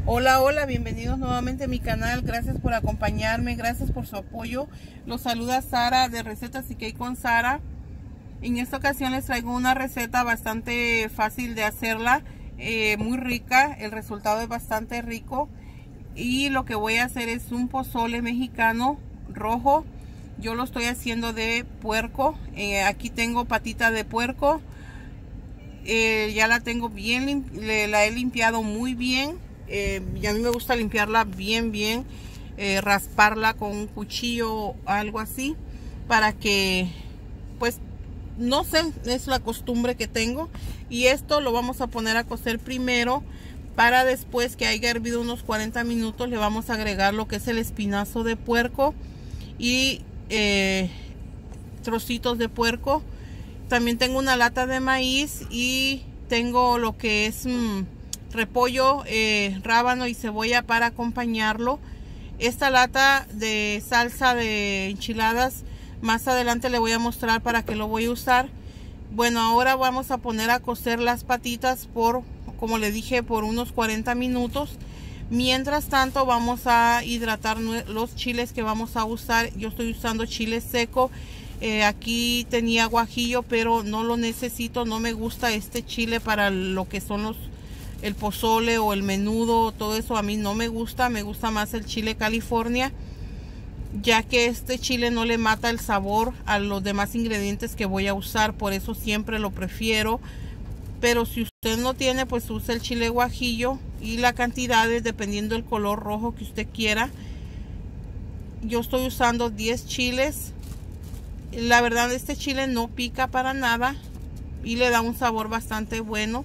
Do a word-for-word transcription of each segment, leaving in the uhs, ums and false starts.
Hola, hola, bienvenidos nuevamente a mi canal. Gracias por acompañarme, gracias por su apoyo. Los saluda Sara de Recetas C K con Sara. En esta ocasión les traigo una receta bastante fácil de hacerla, eh, muy rica. El resultado es bastante rico. Y lo que voy a hacer es un pozole mexicano rojo. Yo lo estoy haciendo de puerco. Eh, aquí tengo patita de puerco. Eh, ya la tengo bien, la he limpiado muy bien. Eh, y a mí me gusta limpiarla bien, bien. Eh, rasparla con un cuchillo o algo así. Para que, pues, no sé, es la costumbre que tengo. Y esto lo vamos a poner a cocer primero. Para después que haya hervido unos cuarenta minutos, le vamos a agregar lo que es el espinazo de puerco. Y eh, trocitos de puerco. También tengo una lata de maíz y tengo lo que es mmm, repollo, eh, rábano y cebolla para acompañarlo. Esta lata de salsa de enchiladas más adelante le voy a mostrar para qué lo voy a usar. Bueno, ahora vamos a poner a cocer las patitas por, como le dije, por unos cuarenta minutos. Mientras tanto vamos a hidratar los chiles que vamos a usar. Yo estoy usando chile seco. Eh, aquí tenía guajillo, pero no lo necesito. No me gusta este chile para lo que son los el pozole o el menudo. Todo eso a mí no me gusta. Me gusta más el chile California, ya que este chile no le mata el sabor a los demás ingredientes que voy a usar. Por eso siempre lo prefiero. Pero si usted no tiene, pues usa el chile guajillo. Y la cantidad es dependiendo del color rojo que usted quiera. Yo estoy usando diez chiles. La verdad, este chile no pica para nada. Y le da un sabor bastante bueno.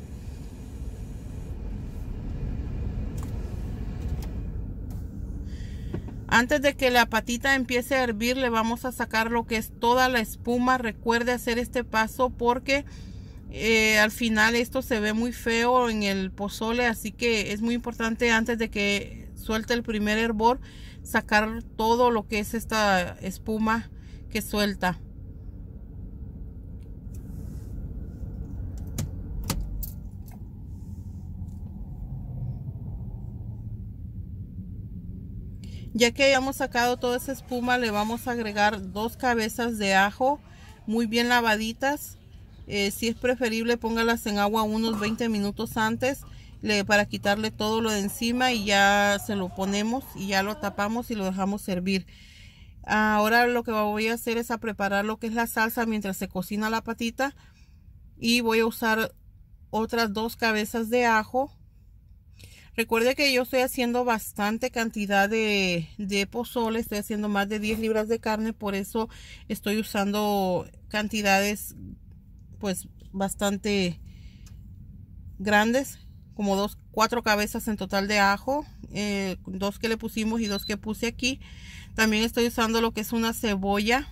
Antes de que la patita empiece a hervir, le vamos a sacar lo que es toda la espuma. Recuerde hacer este paso porque eh, al final esto se ve muy feo en el pozole. Así que es muy importante antes de que suelte el primer hervor, sacar todo lo que es esta espuma que suelta. Ya que hayamos sacado toda esa espuma, le vamos a agregar dos cabezas de ajo muy bien lavaditas. Eh, si es preferible, póngalas en agua unos veinte minutos antes le, para quitarle todo lo de encima, y ya se lo ponemos y ya lo tapamos y lo dejamos servir. Ahora lo que voy a hacer es a preparar lo que es la salsa mientras se cocina la patita, y voy a usar otras dos cabezas de ajo. Recuerde que yo estoy haciendo bastante cantidad de, de pozole, estoy haciendo más de diez libras de carne, por eso estoy usando cantidades pues bastante grandes, como dos, cuatro cabezas en total de ajo, eh, dos que le pusimos y dos que puse aquí. También estoy usando lo que es una cebolla.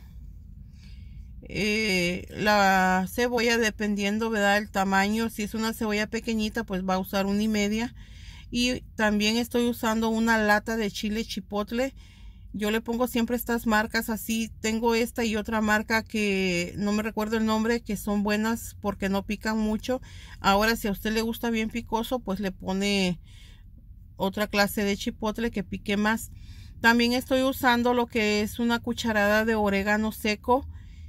Eh, la cebolla, dependiendo, ¿verdad?, el tamaño. Si es una cebolla pequeñita, pues va a usar una y media. Y también estoy usando una lata de chile chipotle. Yo le pongo siempre estas marcas así. Tengo esta y otra marca que no me recuerdo el nombre, que son buenas porque no pican mucho. Ahora, si a usted le gusta bien picoso, pues le pone otra clase de chipotle que pique más. También estoy usando lo que es una cucharada de orégano seco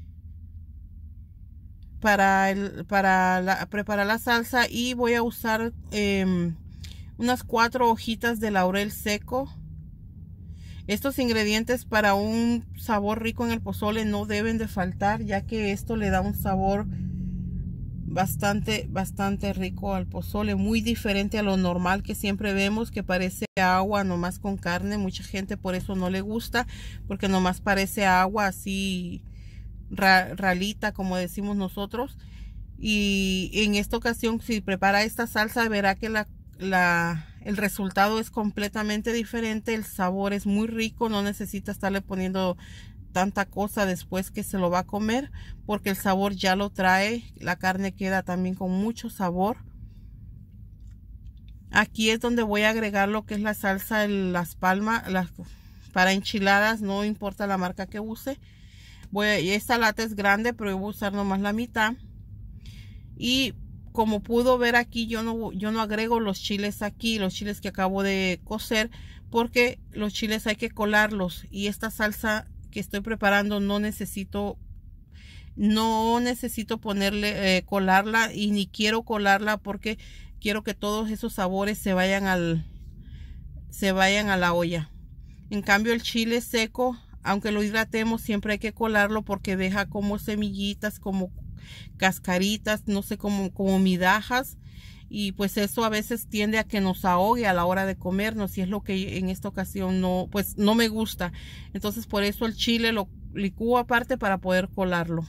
para, el, para la, preparar la salsa. Y voy a usar eh, unas cuatro hojitas de laurel seco. Estos ingredientes para un sabor rico en el pozole no deben de faltar, ya que esto le da un sabor bastante, bastante rico al pozole, muy diferente a lo normal que siempre vemos, que parece agua nomás con carne. Mucha gente por eso no le gusta, porque nomás parece agua así ra, ralita, como decimos nosotros. Y en esta ocasión, si prepara esta salsa, verá que la La, el resultado es completamente diferente. El sabor es muy rico. No necesita estarle poniendo tanta cosa después que se lo va a comer, porque el sabor ya lo trae. La carne queda también con mucho sabor. Aquí es donde voy a agregar lo que es la salsa, las palmas, las, para enchiladas. No importa la marca que use. Voy a, esta lata es grande, pero yo voy a usar nomás la mitad. Y como pudo ver aquí, yo no, yo no agrego los chiles aquí, los chiles que acabo de cocer, porque los chiles hay que colarlos. Y esta salsa que estoy preparando no necesito, no necesito ponerle, eh, colarla, y ni quiero colarla porque quiero que todos esos sabores se vayan al, se vayan a la olla. En cambio, el chile seco, aunque lo hidratemos, siempre hay que colarlo porque deja como semillitas, como cascaritas, no sé, como, como migajas, y pues eso a veces tiende a que nos ahogue a la hora de comernos, y es lo que en esta ocasión no, pues no me gusta. Entonces por eso el chile lo licúo aparte para poder colarlo.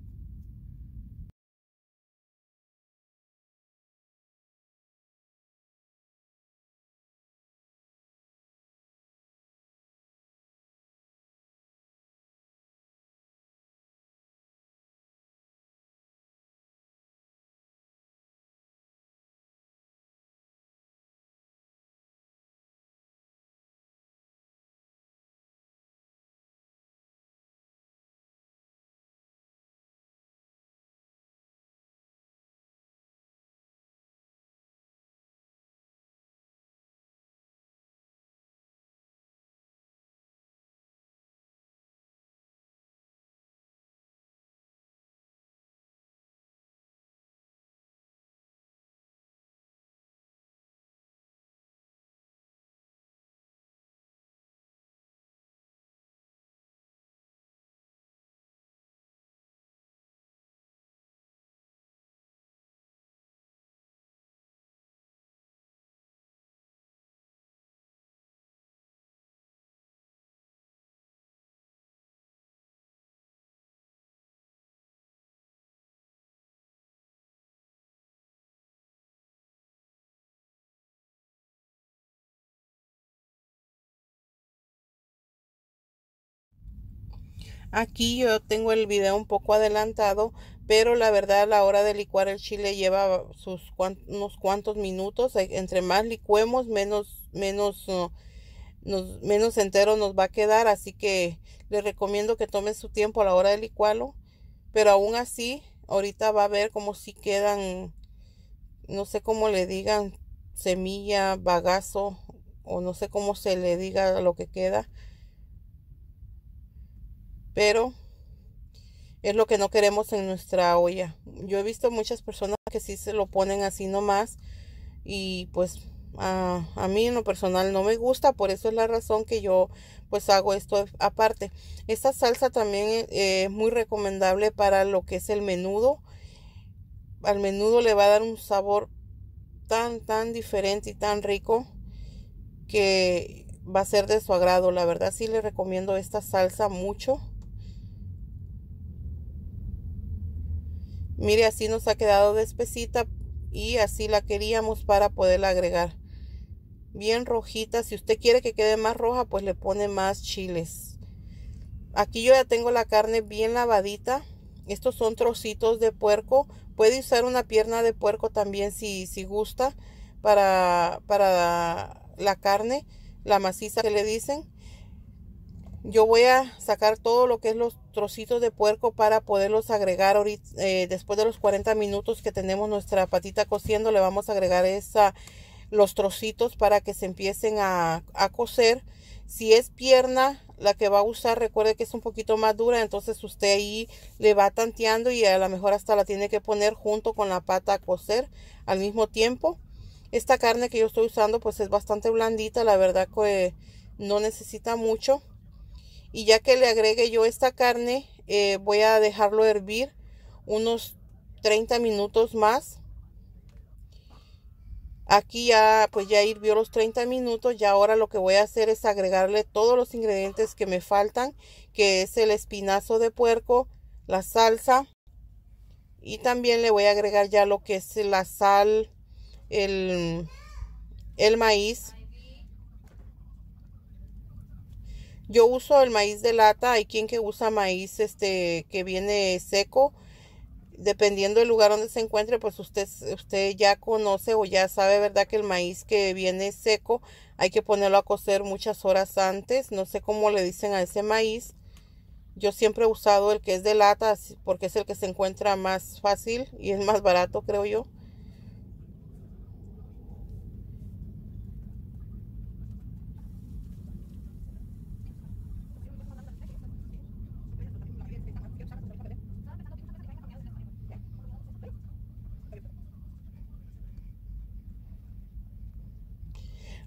Aquí yo tengo el video un poco adelantado, pero la verdad a la hora de licuar el chile lleva sus cuan- unos cuantos minutos. Eh, Entre más licuemos, menos, menos, uh, nos- menos entero nos va a quedar. Así que les recomiendo que tomen su tiempo a la hora de licuarlo. Pero aún así, ahorita va a ver como si quedan, no sé cómo le digan, semilla, bagazo, o no sé cómo se le diga a lo que queda. Pero es lo que no queremos en nuestra olla. Yo he visto muchas personas que sí se lo ponen así nomás, y pues a, a mí en lo personal no me gusta. Por eso es la razón que yo pues hago esto aparte. Esta salsa también eh, es muy recomendable para lo que es el menudo. Al menudo le va a dar un sabor tan tan diferente y tan rico que va a ser de su agrado. La verdad sí le recomiendo esta salsa mucho. Mire, así nos ha quedado de espesita, y así la queríamos para poderla agregar. Bien rojita. Si usted quiere que quede más roja, pues le pone más chiles. Aquí yo ya tengo la carne bien lavadita. Estos son trocitos de puerco. Puede usar una pierna de puerco también si, si gusta para, para la carne, la maciza que le dicen. Yo voy a sacar todo lo que es los trocitos de puerco para poderlos agregar ahorita, eh, después de los cuarenta minutos que tenemos nuestra patita cociendo. Le vamos a agregar esa, los trocitos para que se empiecen a, a cocer. Si es pierna la que va a usar, recuerde que es un poquito más dura, entonces usted ahí le va tanteando, y a lo mejor hasta la tiene que poner junto con la pata a cocer al mismo tiempo. Esta carne que yo estoy usando pues es bastante blandita, la verdad que no necesita mucho. Y ya que le agregue yo esta carne, eh, voy a dejarlo hervir unos treinta minutos más. Aquí ya pues ya hirvió los treinta minutos. Ya ahora lo que voy a hacer es agregarle todos los ingredientes que me faltan, que es el espinazo de puerco, la salsa, y también le voy a agregar ya lo que es la sal, el, el maíz. Yo uso el maíz de lata. Hay quien que usa maíz este que viene seco. Dependiendo del lugar donde se encuentre, pues usted, usted ya conoce o ya sabe, ¿verdad?, que el maíz que viene seco hay que ponerlo a cocer muchas horas antes. No sé cómo le dicen a ese maíz. Yo siempre he usado el que es de lata porque es el que se encuentra más fácil y es más barato, creo yo.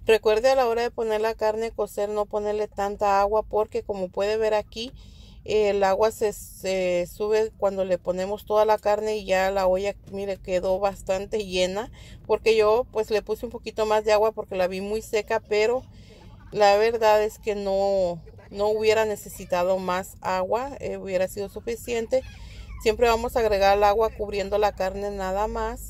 Recuerde a la hora de poner la carne a cocer no ponerle tanta agua, porque como puede ver aquí, el agua se, se sube cuando le ponemos toda la carne y ya la olla, mire, quedó bastante llena, porque yo pues le puse un poquito más de agua porque la vi muy seca, pero la verdad es que no, no hubiera necesitado más agua, eh, hubiera sido suficiente. Siempre vamos a agregar el agua cubriendo la carne nada más.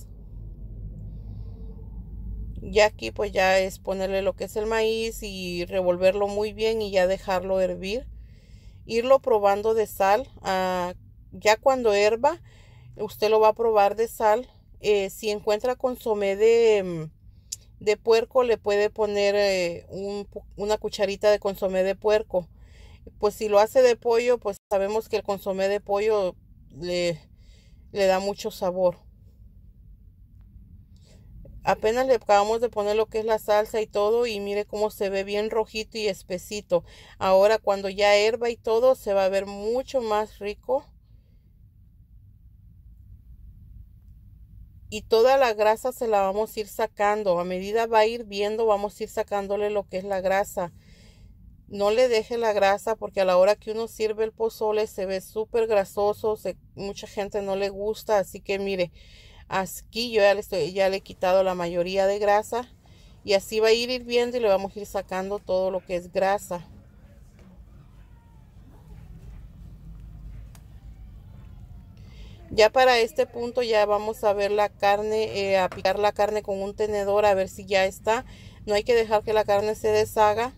Ya aquí pues ya es ponerle lo que es el maíz y revolverlo muy bien y ya dejarlo hervir. Irlo probando de sal. Uh, ya cuando herva, usted lo va a probar de sal. Eh, si encuentra consomé de, de puerco, le puede poner eh, un, una cucharita de consomé de puerco. Pues si lo hace de pollo, pues sabemos que el consomé de pollo le, le da mucho sabor. Apenas le acabamos de poner lo que es la salsa y todo, y mire cómo se ve bien rojito y espesito. Ahora cuando ya herva y todo, se va a ver mucho más rico. Y toda la grasa se la vamos a ir sacando. A medida va a ir viendo, vamos a ir sacándole lo que es la grasa. No le deje la grasa, porque a la hora que uno sirve el pozole se ve súper grasoso. Se, mucha gente no le gusta, así que mire, aquí yo ya le, estoy, ya le he quitado la mayoría de grasa, y así va a ir hirviendo y le vamos a ir sacando todo lo que es grasa. Ya para este punto ya vamos a ver la carne, eh, a picar la carne con un tenedor a ver si ya está. No hay que dejar que la carne se deshaga.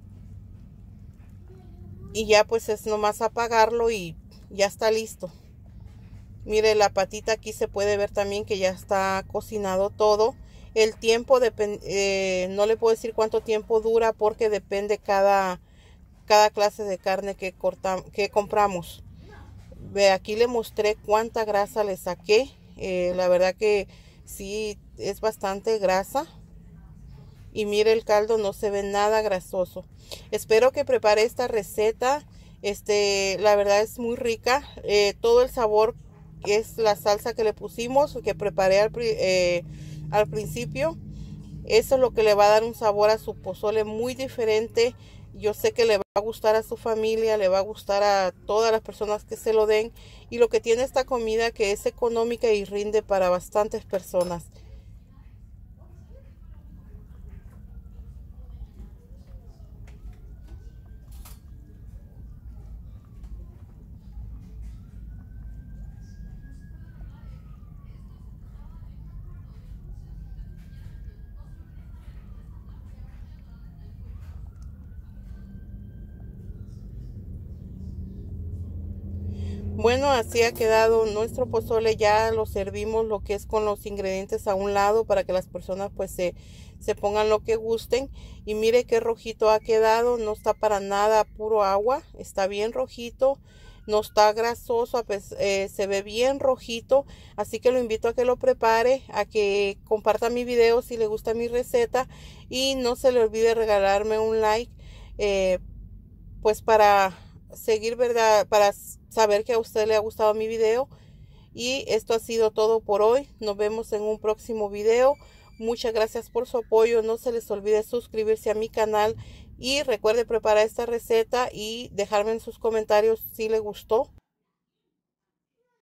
Y ya pues es nomás apagarlo y ya está listo. Mire, la patita aquí se puede ver también que ya está cocinado todo. El tiempo, eh, no le puedo decir cuánto tiempo dura, porque depende cada, cada clase de carne que, cortamos, que compramos. Ve, aquí le mostré cuánta grasa le saqué. Eh, la verdad que sí, es bastante grasa. Y mire, el caldo no se ve nada grasoso. Espero que prepare esta receta. Este, la verdad es muy rica. Eh, todo el sabor es la salsa que le pusimos, que preparé al, eh, al principio. Eso es lo que le va a dar un sabor a su pozole muy diferente. Yo sé que le va a gustar a su familia, le va a gustar a todas las personas que se lo den. Y lo que tiene esta comida, que es económica y rinde para bastantes personas. Bueno, así ha quedado nuestro pozole. Ya lo servimos lo que es con los ingredientes a un lado, para que las personas pues se, se pongan lo que gusten. Y mire qué rojito ha quedado. No está para nada puro agua. Está bien rojito. No está grasoso. Pues, eh, se ve bien rojito. Así que lo invito a que lo prepare, a que comparta mi video si le gusta mi receta. Y no se le olvide regalarme un like. Eh, pues para seguir, ¿verdad? Para saber que a usted le ha gustado mi video. Y esto ha sido todo por hoy. Nos vemos en un próximo video. Muchas gracias por su apoyo. No se les olvide suscribirse a mi canal. Y recuerde preparar esta receta y dejarme en sus comentarios si le gustó.